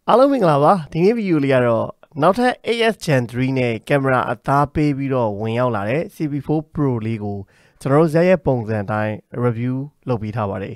အားလုံးမင်္ဂလာပါဒီနေ့ဗီဒီယိုလေးကတော့နောက်ထပ် AS Gen 3နဲ့ကင်မရာအသားပေးပြီးတော့ဝင်ရောက်လာတဲ့ CB4 Pro လေးကိုကျွန်တော်တို့ဇက်ရဲ့ပုံစံအတိုင်း review လုပ်ပြီးထားပါတယ်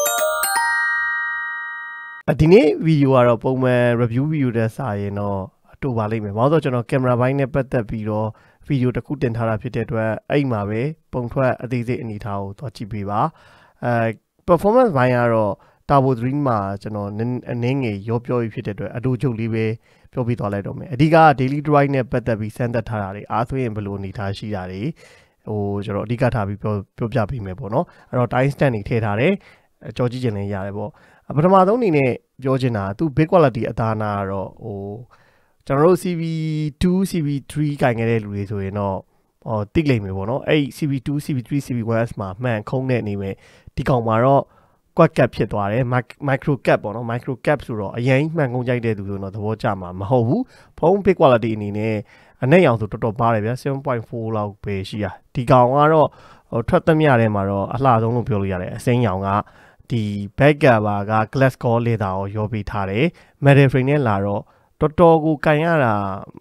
ဒီနေ့ဗီဒီယိုကတော့ပုံမှန် review ဗီဒီယိုတဲ့စာရင်တော့အတူပါလိမ့်မယ်ဘာလို့ဆိုတော့ကျွန်တော်ကင်မရာဘိုင်းနဲ့ပတ်သက်ပြီးတော့ဗီဒီယိုတစ်ခုတင်ထားတာဖြစ်တဲ့အတွက်အဲ့မှာပဲပုံထွက်အသေးစိတ်အနေထားကိုသွားကြည့်ပေးပါperformance ဘိုင်းကတော့ Turbo 3မှာကျွန်တော်အနည်းငယ်ရောပြောပြီးဖြစ်တဲ့အတွက်အတူချုပ်လေးပဲပြောပြသွားလိုက်တော့မယ်အဓိက daily drive နဲ့ပတ်သက်ပြီးစမ်းသပ်ထားတာတွေအားဆိုရင်ဘယ်လိုအနေထားရှိတာတွေကျွန်တော်အဓိကထားပြီးပြောပြပေးမယ်ပေါ့နော်အဲ့တော့ time stamp တွေထည့်ထားတယ်ကြော်ကြည့်ခြင်းလည်းရတယ်ပေါ့ပထမဆုံးအနေနဲ့ပြောချင်တာသူ big quality အသားနာကတော့ကျွန်တော်တို့ CB2 CB3 ကင်ခဲ့တဲ့လူတွေဆိုရင်တော့တိတ်လိမ့်မယ်ပေါ့နော်အဲ့ CB2 CB3 CB1S မှာမှန်ခုံးတဲ့အနေနဲ့ဒီကောင်မှာတော့quad cap ဖြစ်သွားတယ် micro cap ပေါ့နော် micro cap ဆိုတော့အရင်မှန်ကုန်ကြိုက်တဲ့သူဆိုတော့သဘောကျမှာမဟုတ်ဘူးဖုန်း big quality အနေနဲ့အနက်ရောင်ဆိုတော်တော်ပါတယ်ဗျာ 7.4 လောက်ပဲရှိတာဒီကောင်ကတော့ထွက်သမျှထဲမှာတော့အလှဆုံးလို့ပြောလို့ရတယ်အစိမ်းရောင်ကဒီ back cover က glass core leather ကိုရောပေးထားတယ် metal frame နဲ့လာတော့တော်တော်ကိုကန်ရတာ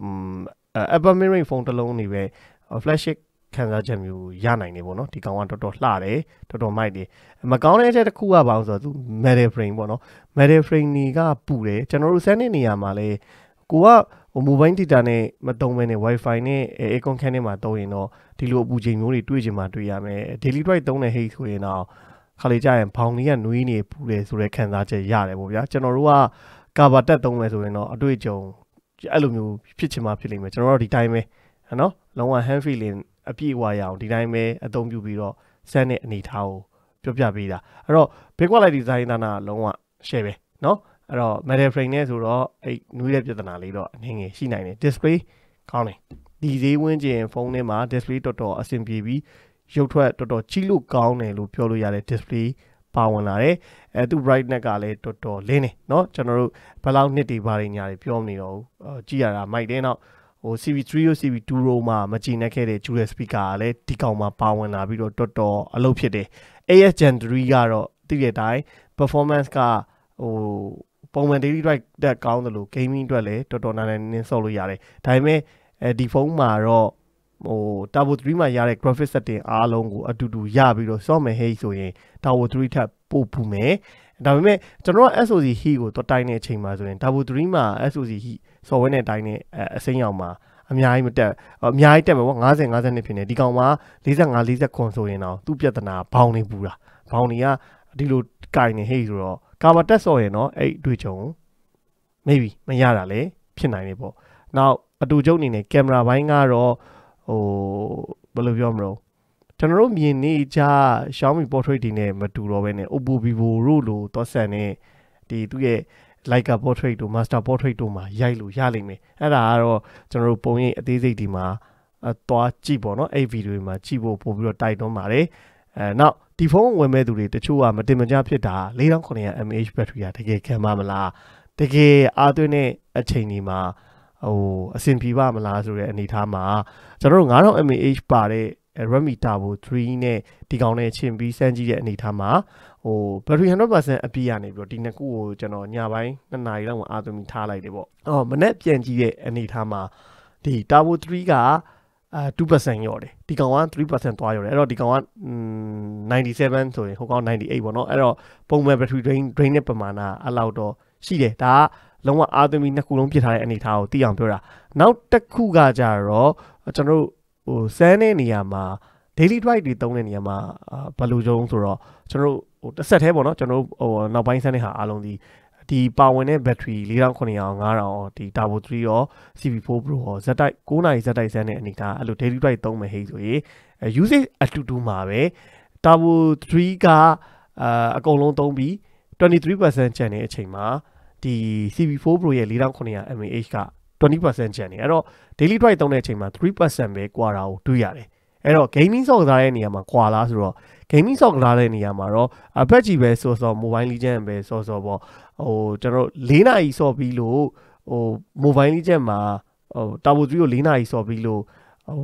Apple mirroring phone တစ်လုံးနေပဲ flagshipခံစားချက်မျိုးရနိုင်နေပေါ့နော်ဒီကောင်ကတော်တော်လှတယ်တော်တော်မိုက်တယ်မကောင်းတဲ့အချက်တစ်ခုကဘာလို့ဆိုတော့သူ metal frame ပေါ့နော် metal frame တွေကပူတယ်ကျွန်တော်တို့စမ်းတဲ့နေရာမှာလဲကိုကmobile data နဲ့မတုံးမဲနဲ့ wifi နဲ့ aircon can နဲ့မှာတုံးရင်တော့ဒီလိုအပူချိန်မျိုးတွေတွေ့ချင်မှတွေ့ရမယ် daily drive တုံးတဲ့ဟိတ်ဆိုရင်တော့ခါလေကြာရင်ဘောင်လေးကနွေးနေပူတယ်ဆိုတဲ့ခံစားချက်ရတယ်ပေါ့ဗျာကျွန်တော်တို့ကကာဗာတက်တုံးမယ်ဆိုရင်တော့အတွေ့အကြုံအဲ့လိုမျိုးဖြစ်ချင်မှဖြစ်လိမ့်မယ်ကျွန်တော်တို့ဒီတိုင်းပဲနော်လုံးဝ hand feeling အပြည့်အဝရအောင်ဒီတိုင်းပဲအသုံးပြုပြီးတော့စမ်းတဲ့အနေထားကိုပြောပြပေးတာအဲ့တော့ big quality design သားနာလုံးဝ share ပဲเนาะအဲ့တော့ metal frame နဲ့ဆိုတော့အဲ့နွေးတဲ့ပြဿနာလေးတော့အနေငယ်ရှိနိုင်တယ် display ကောင်းတယ်ဒီဈေးဝန်းကျင်ဖုန်းထဲမှာ display တော်တော်အဆင်ပြေပြီးရုပ်ထွက်တော်တော်ကြည့်လို့ကောင်းတယ်လို့ပြောလို့ရတဲ့ display ပါဝင်လာတယ်သူ brightness ကလည်းတော်တော်လင်းတယ်เนาะကျွန်တော်တို့ဘယ်လောက်နှစ်တွေဘာတွေညာတွေပြောမနေတော့ဘူးကြည့်ရတာမိုက်တယ်နောက်CB3 ရော CB2 ရောမှာမကြည်နက်ခဲ့တဲ့ dual speaker ကလည်းဒီကောင်မှာပါဝင်လာပြီးတော့တော်တော်အလုပ်ဖြစ်တယ် AS Gen 3ကတော့သိတဲ့အတိုင်း performance ကပုံမှန် daily drive တက်ကောင်းတယ်လို့ gaming အတွက်လည်းတော်တော်နိုင်နေဆော့လို့ရတယ်ဒါပေမဲ့ဒီဖုန်းမှာတော့Turbo 3မှာရတဲ့ graphic setting အားလုံးကိုအတူတူရပြီးတော့ဆော့မယ်ဟဲ့ဆိုရင် Turbo 3ထပ်ပို့ပူမယ်ဒါပေမဲ့ကျွန်တော်က SOC heat ကိုတော့တိုင်းတဲ့အချိန်မှာဆိုရင် Turbo 3မှာ SOC heat software နဲ့တိုင်းတဲ့အစိမ်းရောင်မှာအများကြီးမတက်အများကြီးတက်မယ်ပေါ့50 52ဖြစ်နေဒီကောင်မှာ45 49ဆိုရင်တော့သူ့ပြဿနာဘောင်းနေပူတာဘောင်းတွေကဒီလိုကင်နေဟဲ့ဆိုတော့ကာဗာတက်ဆော့ရင်တော့အဲ့တွေ့ချုံ maybe မရတာလေဖြစ်နိုင်နေပေါ့နောက်အတူချုပ်အနေနဲ့ကင်မရာဘိုင်းကတော့ဘယ်လိုပြောမလို့ကျွန်တော်တို့မြင်နေကြ Xiaomi portrait တွေနဲ့မတူတော့ဘဲနဲ့ Oppo Vivo တို့လိုတော့ဆန်နဲ့ဒီသူ့ရဲ့ Leica portrait တို့ Master portrait တို့မှာရိုက်လို့ရလိမ့်မယ်အဲ့ဒါကတော့ကျွန်တော်တို့ပုံရိပ်အသေးစိတ်ဒီမှာသွားကြည့်ပေါ့နော်အဲ့ဗီဒီယိုမှာကြည့်ဖို့ပို့ပြီးတော့တိုက်တွန်းပါတယ်နောက်ဒီဖုန်းဝင်မဲ့သူတွေတချို့ကမတင်မကြဖြစ်တာ4900 mAh battery ကတကယ်ခံပါမလားတကယ်အားသွင်းတဲ့အချိန်ဒီမှာအဆင်ပြေပါမလားဆိုတဲ့အနေအထားမှာကျွန်တော်တို့9000 mAh ပါတဲ့ Redmi Turbo 3နဲ့ဒီကောင်နဲ့ချင်းပြီးစမ်းကြည့်တဲ့အနေအထားမှာbattery 100% အပြည့်ရနေပြီးတော့ဒီနှစ်ခုကိုကျွန်တော်ညပိုင်း2နာရီလောက်မှအားသွင်းပြီးထားလိုက်တယ်ပေါ့မနေ့ပြန်ကြည့်တဲ့အနေအထားမှာဒီ Turbo 3က2% ရော့တယ်ဒီကောင်က 3% သွားရော့တယ်အဲ့တော့ဒီကောင်က97ဆိုရင်ဟိုကောင်98ပေါ့နော်အဲ့တော့ပုံမှန် battery drain နဲ့ပမာဏအဲ့လောက်တော့ရှိတယ်ဒါကလုံးဝအားသွင်းပြီးနှစ်ခုလုံးပြစ်ထားတဲ့အနေအထားကိုသိအောင်ပြောတာနောက်တစ်ခုကကြတော့ကျွန်တော်တို့စမ်းတဲ့နေရာမှာ daily drive တွေသုံးတဲ့နေရာမှာဘယ်လိုကြုံဆိုတော့ကျွန်တော်တို့တစ်ဆက်သေးပေါ့နော်ကျွန်တော်တို့နောက်ပိုင်းစမ်းတဲ့ဟာအားလုံးဒီပါဝင်တဲ့ battery 4900 5000ဒီ Turbo 3ရော CB4 Pro ရောဇက်တိုက်9နာရီဇက်တိုက်စမ်းတဲ့အနေထားအဲ့လို daily drive သုံးမယ်ဟိဆိုရင် usage အတူတူမှာပဲ Turbo 3ကအကုန်လုံးသုံးပြီး 23% ကျန်တဲ့အချိန်မှာဒီ CB4 Pro ရဲ့4900 mAh က 20% ကျန်နေအဲ့တော့ daily drive သုံးတဲ့အချိန်မှာ 3% ပဲကွာတာကိုတွေ့ရတယ်အဲ့တော့ gaming ဆော့ကစားတဲ့နေရာမှာကွာလားဆိုတော့ gaming ဆော့ကစားတဲ့နေရာမှာတော့PUBG ပဲဆော့ mobile legend ပဲဆော့ပေါ့ကျွန်တော်4နာရီဆော့ပြီးလို့mobile legend မှာTurbo 3ကို4နာရီဆော့ပြီးလို့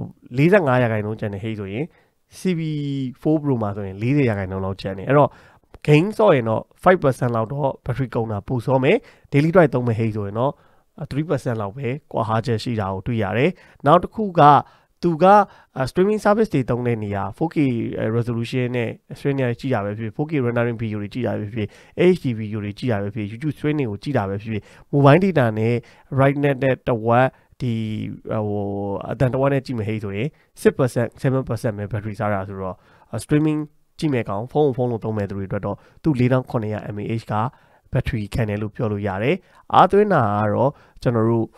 45%ကျန်နေဟိဆိုရင် CB4 Pro မှာဆိုရင်40%လောက်ကျန်နေအဲ့တော့ gain ဆိုရင်တော့ 5% လောက်တော့ battery ကုန်တာပိုစောမယ် daily drive သုံးမဲ့ဟိတ်ဆိုရင်တော့ 3% လောက်ပဲကွာဟချက်ရှိတာကိုတွေ့ရတယ်နောက်တစ်ခုကသူက streaming service တွေသုံးတဲ့နေရာ 4K resolution နဲ့ streaming ကြည့်တာပဲဖြစ် 4K rendering video တွေကြည့်တာပဲဖြစ် HD video တွေကြည့်တာပဲဖြစ် YouTube streaming ကိုကြည့်တာပဲဖြစ် mobile data နဲ့ rightnet နဲ့တဝက်ဒီအတန်တဝက်နဲ့ကြည့်မယ်ဟိဆိုရင် 6% 7% ပဲ battery စားတာဆိုတော့ streaming ကြည့်မယ်ကောင်ဖုန်းလို့သုံးမဲ့သူတွေအတွက်တော့သူ4900 mAh က battery ခံတယ်လို့ပြောလို့ရတယ်အားသွင်းတာကတော့ကျွန်တော်တို့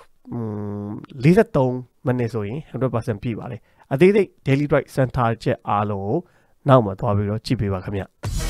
43မိနစ်ဆိုရင် 100% ပြည့်ပါတယ်အသေးစိတ် daily drive center ချက်အားလုံးကိုနောက်မှသွားပြီးတော့ကြည့်ပေးပါခင်ဗျ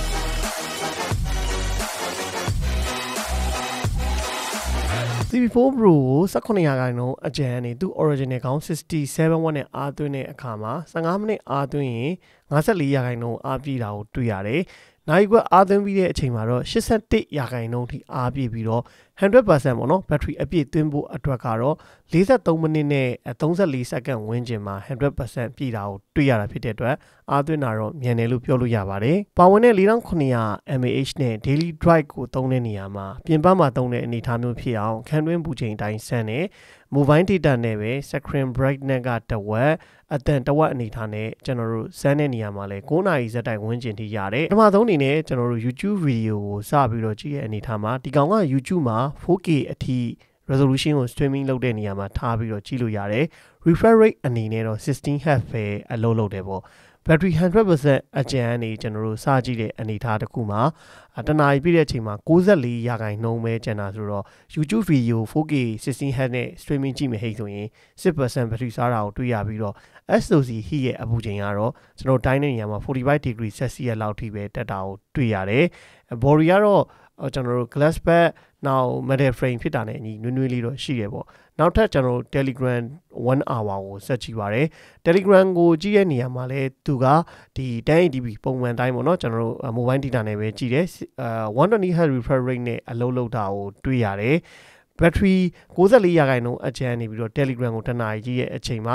TV4 Pro ကို18ရာခိုင်နှုန်းအကျန်နေသူ original ကောင်67 watt နဲ့အားသွင်းတဲ့အခါမှာ15မိနစ်အားသွင်းရင်54ရာခိုင်နှုန်းအားပြည့်တာကိုတွေ့ရတယ်။နိုင်ကွက်အားသွင်းပြီးတဲ့အချိန်မှာတော့81ရာခိုင်နှုန်းထိအားပြည့်ပြီးတော့ 100% ပေါ့နော် battery အပြည့်သွင်းဖို့အတွက်ကတော့43မိနစ်နဲ့34စက္ကန့်ဝန်းကျင်မှာ 100% ပြည့်တာကိုတွေ့ရတာဖြစ်တဲ့အတွက်အားသွင်းတာတော့မြန်တယ်လို့ပြောလို့ရပါတယ်။ပါဝင်တဲ့4900 mAh နဲ့ daily drive ကိုသုံးတဲ့နေရာမှာပြင်ပမှာသုံးတဲ့အနေအထားမျိုးဖြစ်အောင်ခံတွင်းပူချိန်တိုင်းဆန်းနဲ့ mobile data နဲ့ပဲ screen brightness ကတဝက်အတန်တဝက်အနေထားနဲ့ကျွန်တော်တို့စမ်းတဲ့နေရာမှာလဲ9နာရီဇက်တိုင်ဝန်းကျင်ထိရတယ်ပထမဆုံးအနေနဲ့ကျွန်တော်တို့ YouTube video ကိုစပြီးတော့ကြည့်ရတဲ့အနေထားမှာဒီကောင်က YouTube မှာ 4K အထိ resolution ကို streaming လုပ်တဲ့နေရာမှာထားပြီးတော့ကြည့်လို့ရတယ် refresh rate အနေနဲ့တော့ 16Hz ပဲအလုပ်လုပ်တယ်ပေါ့battery 100% အကျန်အနေကျွန်တော်တို့စကြည့်တဲ့အနေအထားတစ်ခုမှာတနာရီပြည့်တဲ့အချိန်မှာ94ရာခိုင်နှုန်းပဲကျန်တာဆိုတော့ YouTube video 4K 16Hz နဲ့ streaming ကြည့်မယ်ဟိဆိုရင် 6% battery စားတာကိုတွေ့ရပြီးတော့ SoC heat ရဲ့အပူချိန်ကတော့ကျွန်တော်တိုင်းတဲ့နေရာမှာ45 degree Celsius လောက်ထိပဲတက်တာကိုတွေ့ရတယ် body ကတော့ကျွန်တော်တို့ glass back နောက် metal frame ဖြစ်တာနဲ့အညီနွေးနွေးလေးတော့ရှိရပေါ့နောက်ထပ်ကျွန်တော်တို့ Telegram 1 hour ကိုဆက်ကြည့်ပါတယ် Telegram ကိုကြည့်တဲ့နေရာမှာလဲသူကဒီ 1080p ပုံမှန်တိုင်းပေါ့နော်ကျွန်တော်တို့ mobile data နဲ့ပဲကြည့်တယ်120Hz refresh rate နဲ့အလုပ်လုပ်တာကိုတွေ့ရတယ် battery 94ရာခိုင်နှုန်းအကျန်နေပြီးတော့ Telegram ကိုတနာရီကြည့်ရဲ့အချိန်မှာ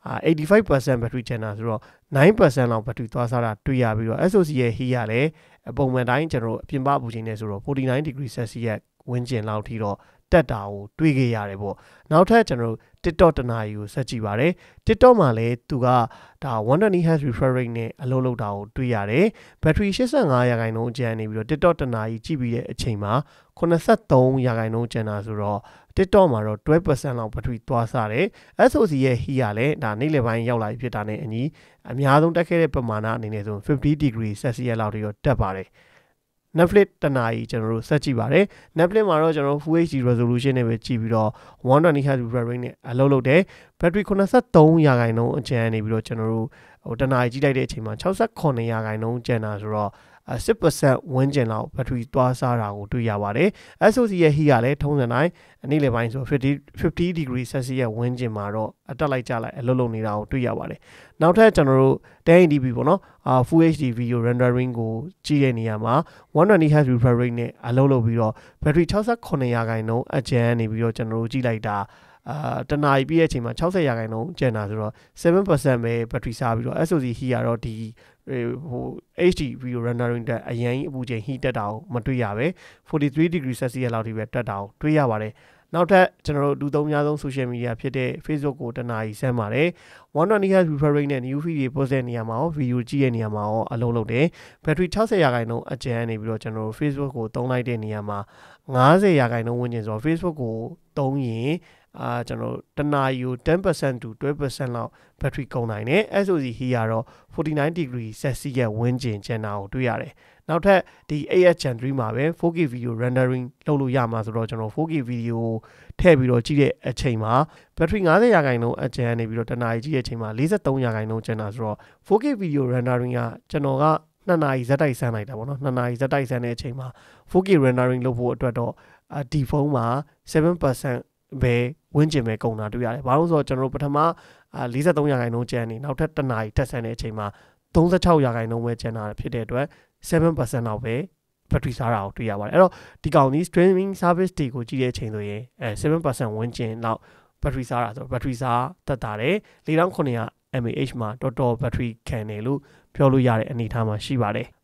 85% battery ကျန်တာဆိုတော့ 9% လောက် battery သွားစားတာတွေ့ရပြီးတော့ SoC ရဲ့ heat ရလဲပုံမှန်တိုင်းကျွန်တော်တို့အပြင်ပအပူချိန်နဲ့ဆိုတော့49 degree Celsius ဝန်းကျင်လောက်ထိတော့တက်တာကိုတွေ့ခဲ့ရတယ်ပေါ့နောက်ထပ်ကျွန်တော်တို့ TikTok တနာရီကိုဆက်ကြည့်ပါတယ် TikTok မှာလည်းသူကဒါ120Hz refresh rate နဲ့အလုပ်လုပ်တာကိုတွေ့ရတယ် battery 85ရာခိုင်နှုန်းကျန်နေပြီးတော့ TikTok တနာရီကြည့်ပြီးတဲ့အချိန်မှာ83ရာခိုင်နှုန်းကျန်တာဆိုတော့ TikTok မှာတော့ 12% လောက် battery သွားစားတယ် SoC ရဲ့ heat ကလည်းဒါနေ့လယ်ပိုင်းရောက်လာဖြစ်တာနဲ့အညီအများဆုံးတက်ခဲ့တဲ့ပမာဏအနေနဲ့ဆို50 degree Celsius လောက်ထိတော့တက်ပါတယ် Netflix တနာရီကျွန်တော်တို့ဆက်ကြည့်ပါတယ် Netflix မှာတော့ကျွန်တော် Full HD resolution နဲ့ပဲကြည့်ပြီးတော့ 120Hz refresh rate နဲ့အလုပ်လုပ်တယ် battery 83ရာခိုင်နှုန်းအကျန်နေပြီးတော့ကျွန်တော်တို့တနာရီကြည့်လိုက်တဲ့အချိန်မှာ68ရာခိုင်နှုန်းကျန်တာဆိုတော့6% ဝန်းကျင်လောက် battery သွားစားတာကိုတွေ့ရပါတယ် SoC ရဲ့ heat ကလည်းထုံးစံတိုင်းနေ့လယ်ပိုင်းဆို50 degree Celsius ဝန်းကျင်မှာတော့အတက်လိုက်ကြလိုက်အလုပ်လုပ်နေတာကိုတွေ့ရပါတယ်နောက်ထပ်ကျွန်တော်တို့ 1080p ပေါ့နော်Full HD video rendering ကိုကြည့်တဲ့နေရာမှာ 120Hz refresh rate နဲ့အလုပ်လုပ်ပြီးတော့ battery 68ရာခိုင်နှုန်းအကျန်နေပြီးတော့ကျွန်တော်တို့ကြည့်လိုက်တာတနာရီပြည့်တဲ့အချိန်မှာ60ရာခိုင်နှုန်းကျန်တာဆိုတော့ 7% ပဲ battery စားပြီးတော့ SoC heat ကတော့ဒီHD video rendering တဲ့အရင်အပူချိန် heat တက်တာကိုမတွေ့ရပဲ43 degree Celsius လောက်ထိပဲတက်တာကိုတွေ့ရပါတယ်နောက်ထပ်ကျွန်တော်တို့လူသုံးများဆုံး social media ဖြစ်တဲ့ Facebook ကိုတနာရီဆန်းပါတယ် 120Hz refresh rate နဲ့ new feed တွေ post တဲ့နေရာမှာရော video ကြည့်တဲ့နေရာမှာရောအလုပ်လုပ်တယ် battery 60ရာခိုင်နှုန်းအကျန်နေပြီးတော့ကျွန်တော်တို့ Facebook ကိုသုံးလိုက်တဲ့နေရာမှာ50ရာခိုင်နှုန်းဝန်းကျင်ဆိုတော့ Facebook ကိုသုံးရင်ကျွန်တော်တနာရီကို 10% to 12% လောက် battery ကုန်နိုင်တယ် SoC heat ကတော့49 degree Celsius ဝန်းကျင်ကျန်တာကိုတွေ့ရတယ်နောက်ထပ်ဒီ AS Gen 3မှာပဲ 4K video rendering လုပ်လို့ရမှာဆိုတော့ကျွန်တော် 4K video ထည့်ပြီးတော့ကြည့်တဲ့အချိန်မှာ battery 50ရာခိုင်နှုန်းအကျန်နေပြီးတော့တနာရီကြည့်တဲ့အချိန်မှာ43ရာခိုင်နှုန်းကျန်တာဆိုတော့ 4K video rendering ကကျွန်တော်က2နာရီဇက်တိုက်ဆန်းလိုက်တာပေါ့နော်2နာရီဇက်တိုက်ဆန်းတဲ့အချိန်မှာ 4K rendering လုပ်ဖို့အတွက်တော့ဒီဖုန်းမှာ 7% ပဲဝန်းကျင်ပဲကုန်တာတွေ့ရတယ်ဘာလို့ဆိုတော့ကျွန်တော်တို့ပထမ43ရာခိုင်နှုန်းကျန်နေနောက်ထပ်2နာရီထပ်ဆန်းတဲ့အချိန်မှာ36ရာခိုင်နှုန်းပဲကျန်တာဖြစ်တဲ့အတွက် 7% လောက်ပဲ battery စားတာကိုတွေ့ရပါတယ်အဲ့တော့ဒီကောင်ဒီ streaming service တွေကိုကြည့်တဲ့အချိန်ဆိုရင်7% ဝန်းကျင်လောက် battery စားတာဆိုတော့ battery စားတက်တာတယ်4900 mAh မှာတော်တော် battery ခံတယ်လို့ပြောလို့ရတဲ့အနေအထားမှာရှိပါတယ်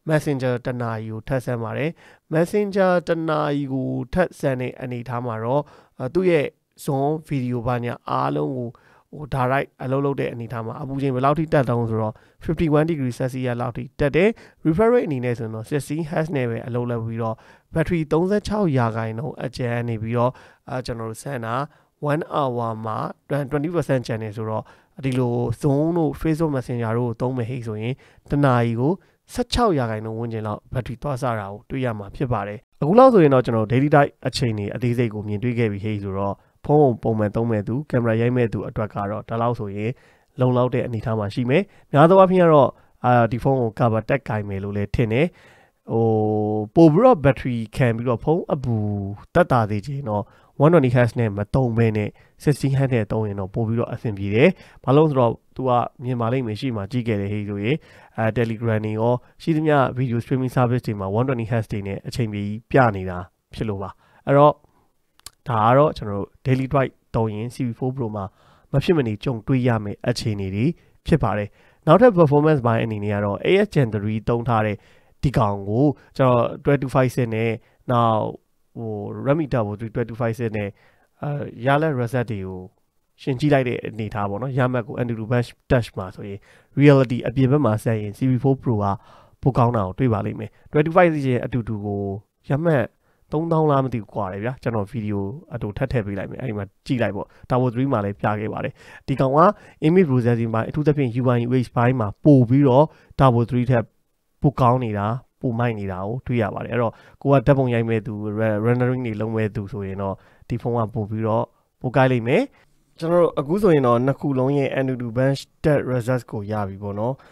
Messenger တနာရီကိုထပ်ဆန်းပါတယ် Messenger တနာရီကိုထပ်ဆန်းတဲ့အနေထားမှာတော့သူ့ရဲ့ Zoom video ဘာညာအားလုံးကိုdirect အလုပ်လုပ်တဲ့အနေထားမှာအပူချိန်ဘယ်လောက်ထိတက်တောင်းဆိုတော့51 degree Celsius လောက်ထိတက်တယ် refresh rate အနေနဲ့ဆိုတော့16 Hz နဲ့ပဲအလုပ်လုပ်ပြီးတော့ battery 36ရာခိုင်နှုန်းအကျန်နေပြီးတော့ကျွန်တော်တို့ဆန်းတာ1 hour မှာ 20% ကျန်နေဆိုတော့ဒီလို Zoom တို့ Facebook Messenger တို့သုံးမယ်ဟိဆိုရင်တနာရီကို16ရာခိုင်နှုန်းဝန်းကျင်လောက် battery သွားစားတာကိုတွေ့ရမှာဖြစ်ပါတယ်အခုလောက်ဆိုရင်တော့ကျွန်တော် daily type အချိန်တွေအသေးစိတ်ကိုမြင်တွေ့ခဲ့ပြီးဟိဆိုတော့ဖုန်းကိုပုံမှန်သုံးမဲ့သူကင်မရာရိုက်မဲ့သူအတွက်ကတော့ဒါလောက်ဆိုရင်လုံလောက်တဲ့အနေအထားမှာရှိမယ်များသောအားဖြင့်ကတော့ဒီဖုန်းကို cover တက်ကင်မယ်လို့လည်းထင်တယ်ပို့ပြီးတော့ battery ခံပြီးတော့ဖုန်းအပူတက်တာသေးခြင်းတော့120 Hz နဲ့မသုံးဘဲနဲ့16 Hz နဲ့သုံးရင်တော့ပို့ပြီးတော့အဆင်ပြေတယ်ဘာလို့ဆိုတော့သူကမြင်ပါလိမ့်မယ်ရှိမှကြည့်ခဲ့တယ်ဟေးဆိုရင် Telegram တွေရောရှိသမျှ video streaming service တွေမှာ120 Hz တွေနဲ့အချိန်ပြည့်ပြနေတာဖြစ်လို့ပါအဲ့တော့ဒါကတော့ကျွန်တော်တို့ daily drive သုံးရင် CV4 Pro မှာမဖြစ်မနေကြုံတွေ့ရမယ့်အခြေအနေတွေဖြစ်ပါတယ်နောက်ထပ် performance ပိုင်းအနေနဲ့ကတော့ AS Gen 3သုံးထားတဲ့ဒီကောင်ကိုကျွန်တော်256နဲ့နောက်Redmi Turbo 3 256နဲ့ရလက် reset တွေကိုရှင်ကြည့်လိုက်တဲ့အနေထားပေါ့နော်ရမှတ်ကို Antutu Bench Touch မှာဆိုရင် reality အပြင်ဘက်မှာဆက်ရင် CV4 Pro ကပိုကောင်းတာကိုတွေ့ပါလိမ့်မယ်256ရဲ့အတူတူကိုရမှတ်3000လားမသိဘူးကွာတယ်ဗျာကျွန်တော်ဗီဒီယိုအတူထပ်ထည့်ပေးလိုက်မယ်အဲ့ဒီမှာကြည့်လိုက်ပေါ့ Turbo 3မှာလည်းပြခဲ့ပါတယ်ဒီကောင်က image processing ပိုင်းအထူးသဖြင့် UI UX ဘိုင်းမှာပို့ပြီးတော့ Turbo 3ထက်ပိုကောင်းနေတာပိုမိုက်နေတာကိုတွေ့ရပါတယ်အဲ့တော့ကိုကဓာတ်ပုံရိုက်မဲ့သူ rendering တွေလုပ်မဲ့သူဆိုရင်တော့ဒီဖုန်းကပို့ပြီးတော့ပိုကိုက်လိမ့်မယ်ကျွန်တော်တို့အခုဆိုရင်တော့နှစ်ခုလုံးရဲ့ Antutu Bench Test Results ကိုရပြီပေါ့နော်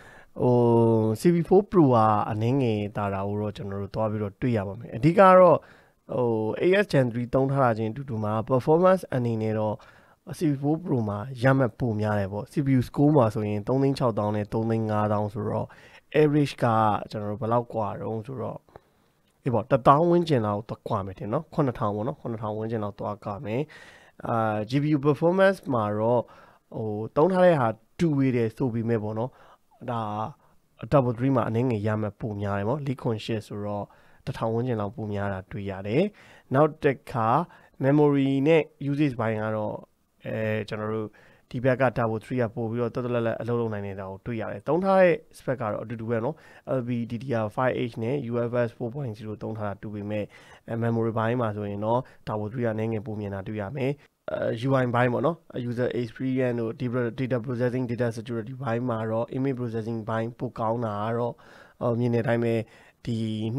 CV4 Pro ကအနည်းငယ်တာတာကိုတော့ကျွန်တော်တို့သွားပြီးတော့တွေ့ရပါမယ်အဓိကတော့AS Gen 3သုံးထားတာချင်းအတူတူမှာ performance အနေနဲ့တော့ CV4 Pro မှာရမှတ်ပိုများတယ်ပေါ့ CPU score မှာဆိုရင်36000နဲ့35000ဆိုတော့ average ကကျွန်တော်တို့ဘယ်လောက်กว่าတော့ဆိုတော့ဒီပေါ့1000ဝန်းကျင်လောက်သွားกว่าမယ်တင်နော်9000ပေါ့နော်9000ဝန်းကျင်လောက်သွားကမယ်GPU performance မှာတော့သုံးထားတဲ့ဟာ2 way တယ်ဆိုပြီးမဲ့ပေါ့နော်ဒါ Turbo 3မှာအနည်းငယ်ရမှတ်ပိုများတယ်ပေါ့4.8ဆိုတော့1000ဝန်းကျင်လောက်ပိုများတာတွေ့ရတယ်နောက်တစ်ခါ memory နဲ့ usage ဘိုင်းကတော့ကျွန်တော်တို့ဒီဘက်က Turbo 3ကပို့ပြီးတော့တော်တော်လေးအလုပ်လုပ်နိုင်နေတာကိုတွေ့ရတယ်သုံးထားတဲ့ spec ကတော့အတူတူပဲเนาะ LPDDR5H နဲ့ UFS 4.0သုံးထားတာတူပေမဲ့ memory ဘိုင်းမှာဆိုရင်တော့ Turbo 3ကနည်းငယ်ပိုမြင်တာတွေ့ရမယ်UI ဘိုင်းပေါ့နော် user experience တို့ data processing data security ဘိုင်းမှာတော့ image processing ဘိုင်းပိုကောင်းတာကတော့မြင်တဲ့အတိုင်းပဲဒီ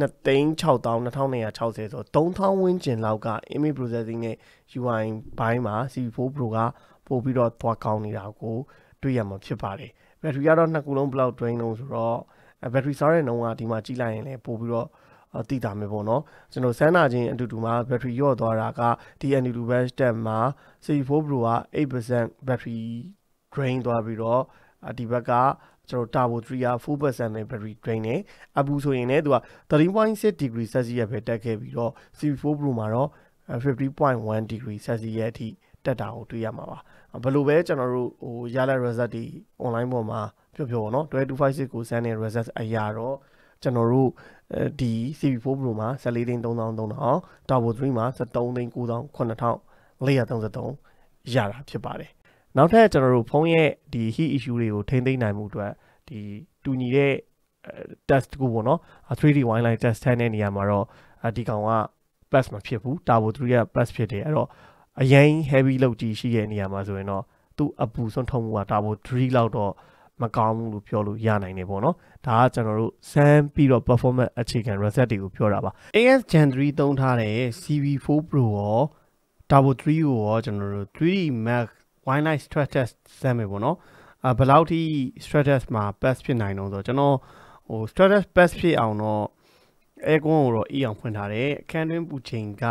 2,600,2,260ဆို3000ဝန်းကျင်လောက်က image processing နဲ့ UI ဘိုင်းမှာ CV4 Pro ကပို့ပြီးတော့သွားကောင်းနေတာကိုတွေ့ရမှာဖြစ်ပါတယ် battery ကတော့နှစ်ခုလုံးဘယ်လောက် drain လုံးဆိုတော့ battery စားတဲ့နှုန်းကဒီမှာကြည့်လိုက်ရင်လည်းပို့ပြီးတော့သိတာမယ်ပေါ့နော်ကျွန်တော်စမ်းတာချင်းအတူတူမှာ battery ရော့သွားတာကဒီ Antutu Bench Test မှာ CV4 Pro က 8% battery drain သွားပြီးတော့ဒီဘက်ကကျွန်တော် Turbo 3က 4% နဲ့ battery drain နဲ့အပူဆိုရင်လည်းသူက 13.6 degree Celsius ပဲတက်ခဲ့ပြီးတော့ CV4 Pro မှာတော့ 50.1 degree Celsius အထိတက်တာကိုတွေ့ရမှာပါဘယ်လိုပဲကျွန်တော်တို့ရလာ result တွေ online ပေါ်မှာပြောပေါ့နော်256ကိုစမ်းတဲ့ result အရာတော့ကျွန်တော်တို့ဒီ CV4 Pro မှာ14,300 Turbo 3မှာ13,900,433ရတာဖြစ်ပါတယ်နောက်ထပ်ကျွန်တော်တို့ဖုန်းရဲ့ဒီ heat issue တွေကိုထိန်းသိမ်းနိုင်မှုအတွက်ဒီတူညီတဲ့ test ကိုပေါ့နော် 3D wireline test တဲ့နေရာမှာတော့ဒီကောင်က pass မဖြစ်ဘူး Turbo 3က pass ဖြစ်တယ်အဲ့တော့အရင် heavy လောက်ကြီးရှိတဲ့နေရာမှာဆိုရင်တော့သူ့အပူဆုံးထုံးမှုက Turbo 3လောက်တော့မကောင်းဘူးလို့ပြောလို့ရနိုင်တယ်ပေါ့နော်ဒါကကျွန်တော်တို့စမ်းပြီးတော့ performance အခြေခံ reset တွေကိုပြောတာပါ AS Gen 3သုံးထားတဲ့ CV4 Pro ရော Turbo 3ကိုရောကျွန်တော်တို့ 3D Max wireline stress test စမ်းမယ်ပေါ့နော်ဘယ်လောက်ထိ stress test မှာ pass ဖြစ်နိုင်တော့ဆိုတော့ကျွန်တော်stress test pass ဖြစ်အောင်တော့ aircon ကိုတော့အေးအောင်ဖွင့်ထားတယ်အခန်းတွင်းပူချိန်က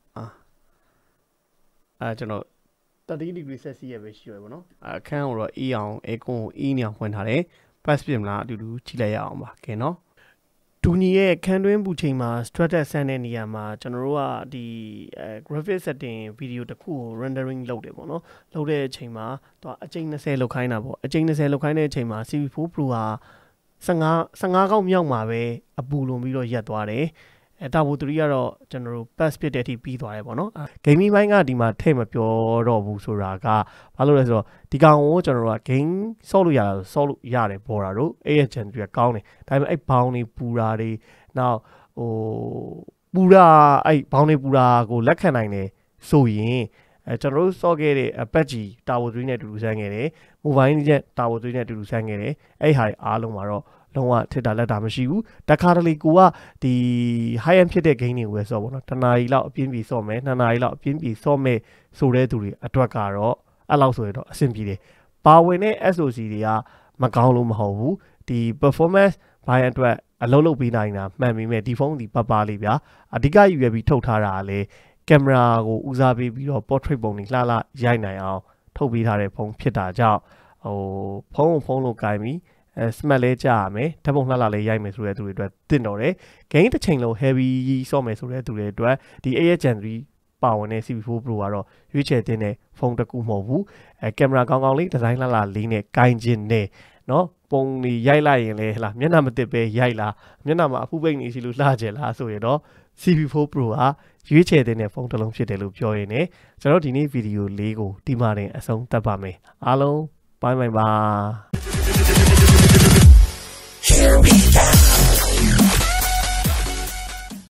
ကျွန်တော်30 degree Celsius ပဲရှိရပါတော့အခန်းကိုတော့အေးအောင် aircon ကိုအေးနေအောင်ဖွင့်ထားတယ် pass ဖြစ်မလားအတူတူကြည့်လိုက်ရအောင်ပါကဲနော်တူညီရဲ့ခန်းတွင်းပူချိန်မှာ stress test ဆန်းတဲ့နေရာမှာကျွန်တော်တို့ကဒီ graphic setting video တစ်ခုကို rendering လုပ်တယ်ပေါ့နော်လုပ်တဲ့အချိန်မှာသူအချိန်20လောက်ခိုင်းတာပေါ့အချိန်20လောက်ခိုင်းတဲ့အချိန်မှာ CV4 Pro က 15ကောက်မြောက်မှာပဲအပူလုံးပြီးတော့ရက်သွားတယ်တာဝူ3ကတော့ကျွန်တော်တို့ pass ဖြစ်တဲ့အထိပြီးသွားတယ်ပေါ့နော် gaming ဘိုင်းကဒီမှာထည့်မပြောတော့ဘူးဆိုတာကဘာလို့လဲဆိုတော့ဒီကောင်ကိုကျွန်တော်တို့က game ဆော့လို့ရတာဆော့လို့ရတယ်ပေါ်တာတို့အဲ့ရဲ့ gen တွေကကောင်းတယ်ဒါပေမဲ့အဲ့ဘောင်းတွေပူတာတွေနောက်ပူတာအဲ့ဘောင်းတွေပူတာကိုလက်ခံနိုင်တယ်ဆိုရင်ကျွန်တော်တို့ဆော့ခဲ့တဲ့ patch တာဝူ3နဲ့အတူတူဆန်းခဲ့တယ် mobile နဲ့တာဝူ3နဲ့အတူတူဆန်းခဲ့တယ်အဲ့ဟာအားလုံးမှာတော့လုံးဝထစ်တာလက်တာမရှိဘူးတခါတလေကိုကဒီ high end ဖြစ်တဲ့ game တွေကိုပဲဆော့ပေါ့နော်တနားရီလောက်အပြင်းပြေဆော့မယ်2နာရီလောက်အပြင်းပြေဆော့မယ်ဆိုတဲ့သူတွေအတွက်ကတော့အဲ့လောက်ဆိုရင်တော့အဆင်ပြေတယ်ပါဝင်တဲ့ SOC တွေကမကောင်းလို့မဟုတ်ဘူးဒီ performance ဘိုင်းအတွက်အလုပ်လုပ်ပေးနိုင်တာမှန်ပေမဲ့ဒီဖုန်းဒီပပလေးဗျာအဓိကယူရပြီးထုတ်ထားတာလေကင်မရာကိုဦးစားပေးပြီးတော့ portrait ပုံတွေလှလှရိုက်နိုင်အောင်ထုတ်ပေးထားတဲ့ဖုန်းဖြစ်တာကြောင့်ဖုန်းလို့ကိုင်ပြီးsmart လဲကြာရမယ်ဓာတ်ပုံလှလှလေးရိုက်မယ်ဆိုတဲ့သူတွေအတွက်တင့်တော်တယ် game တစ်ချိန်လုံး heavy ဆော့မယ်ဆိုတဲ့သူတွေအတွက်ဒီ 8 Gen 3ပါဝင်တဲ့ CP4 Pro ကတော့ရွေးချယ်တင်တဲ့ဖုန်းတစ်ခုမဟုတ်ဘူးကင်မရာကောင်းကောင်းလေးဒီဇိုင်းလှလှလေးနဲ့ကိုင်ခြင်းနဲ့နော်ပုံတွေရိုက်လိုက်ရင်လေဟလာမျက်နှာမတစ်ပဲရိုက်လားမျက်နှာမှာအဖူးပိတ်နေစီလို့လှကြလားဆိုရင်တော့ CP4 Pro ဟာရွေးချယ်တဲ့ဖုန်းတစ်လုံးဖြစ်တယ်လို့ပြောရင်းနဲ့ကျွန်တော်ဒီနေ့ဗီဒီယိုလေးကိုဒီမှာတင်အဆုံးသတ်ပါမယ်အားလုံးဘိုင်ဘိုင်ပါ